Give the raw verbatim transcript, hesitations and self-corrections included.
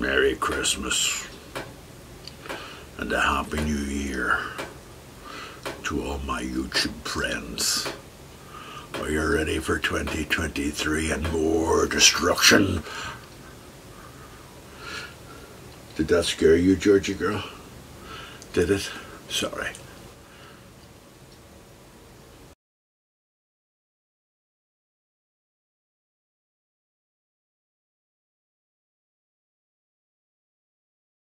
Merry Christmas and a Happy New Year to all my YouTube friends. Are you ready for twenty twenty-three and more destruction? Did that scare you, Georgie girl? Did it? Sorry.